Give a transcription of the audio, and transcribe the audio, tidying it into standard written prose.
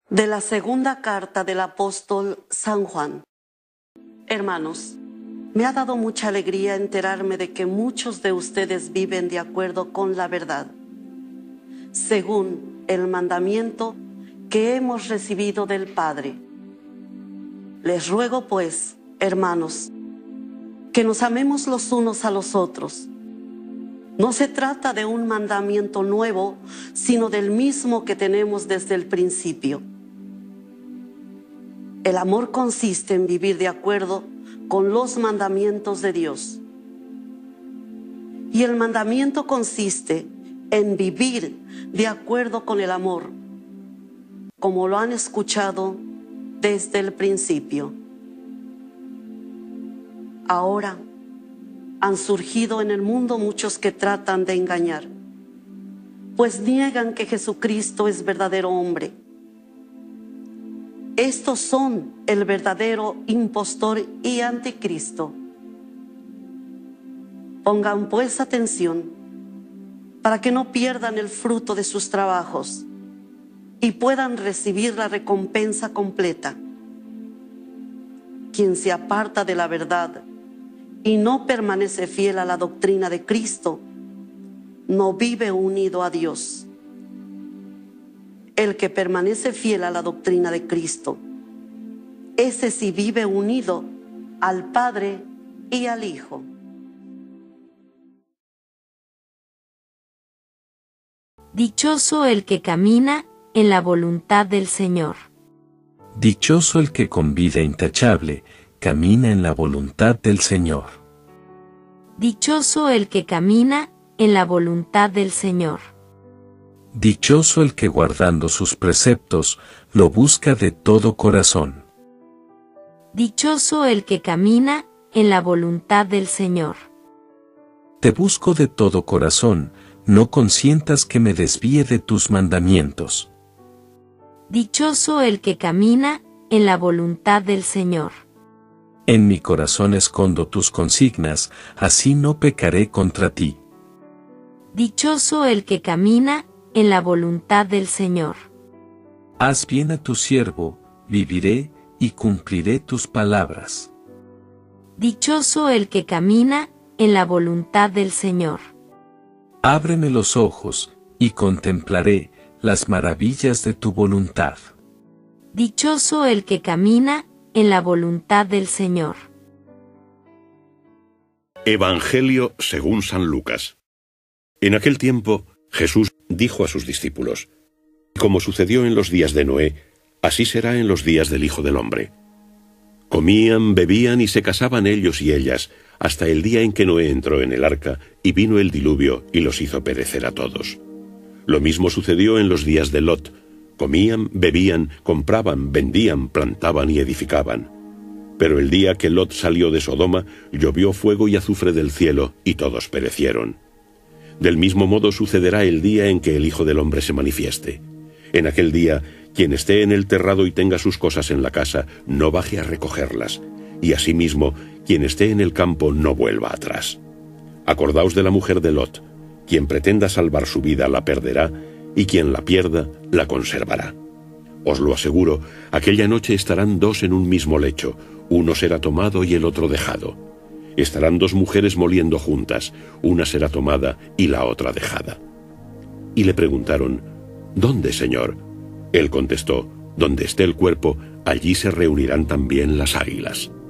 De la segunda carta del apóstol San Juan. Hermanos, me ha dado mucha alegría enterarme de que muchos de ustedes viven de acuerdo con la verdad, según el mandamiento que hemos recibido del Padre. Les ruego pues, hermanos, que nos amemos los unos a los otros. No se trata de un mandamiento nuevo, sino del mismo que tenemos desde el principio. El amor consiste en vivir de acuerdo con los mandamientos de Dios. Y el mandamiento consiste en vivir de acuerdo con el amor, como lo han escuchado desde el principio. Ahora han surgido en el mundo muchos que tratan de engañar, pues niegan que Jesucristo es verdadero hombre. Estos son el verdadero impostor y anticristo. Pongan pues atención para que no pierdan el fruto de sus trabajos y puedan recibir la recompensa completa. Quien se aparta de la verdad y no permanece fiel a la doctrina de Cristo, no vive unido a Dios. El que permanece fiel a la doctrina de Cristo, ese sí vive unido al Padre y al Hijo. Dichoso el que camina en la voluntad del Señor. Dichoso el que con vida intachable camina en la voluntad del Señor. Dichoso el que camina en la voluntad del Señor. Dichoso el que guardando sus preceptos lo busca de todo corazón. Dichoso el que camina en la voluntad del Señor. Te busco de todo corazón, no consientas que me desvíe de tus mandamientos. Dichoso el que camina en la voluntad del Señor. En mi corazón escondo tus consignas, así no pecaré contra ti. Dichoso el que camina en la voluntad del Señor. Haz bien a tu siervo, viviré y cumpliré tus palabras. Dichoso el que camina en la voluntad del Señor. Ábreme los ojos, y contemplaré las maravillas de tu voluntad. Dichoso el que camina en la voluntad del Señor. Evangelio según San Lucas. En aquel tiempo, Jesús dijo a sus discípulos: como sucedió en los días de Noé, así será en los días del Hijo del Hombre. Comían, bebían y se casaban ellos y ellas, hasta el día en que Noé entró en el arca, y vino el diluvio y los hizo perecer a todos. Lo mismo sucedió en los días de Lot. Comían, bebían, compraban, vendían, plantaban y edificaban. Pero el día que Lot salió de Sodoma, llovió fuego y azufre del cielo, y todos perecieron. Del mismo modo sucederá el día en que el Hijo del Hombre se manifieste. En aquel día, quien esté en el terrado y tenga sus cosas en la casa, no baje a recogerlas, y asimismo, quien esté en el campo no vuelva atrás. Acordaos de la mujer de Lot. Quien pretenda salvar su vida la perderá, y quien la pierda la conservará. Os lo aseguro, aquella noche estarán dos en un mismo lecho, uno será tomado y el otro dejado. Estarán dos mujeres moliendo juntas, una será tomada y la otra dejada. Y le preguntaron: ¿dónde, Señor? Él contestó: donde esté el cuerpo, allí se reunirán también las águilas.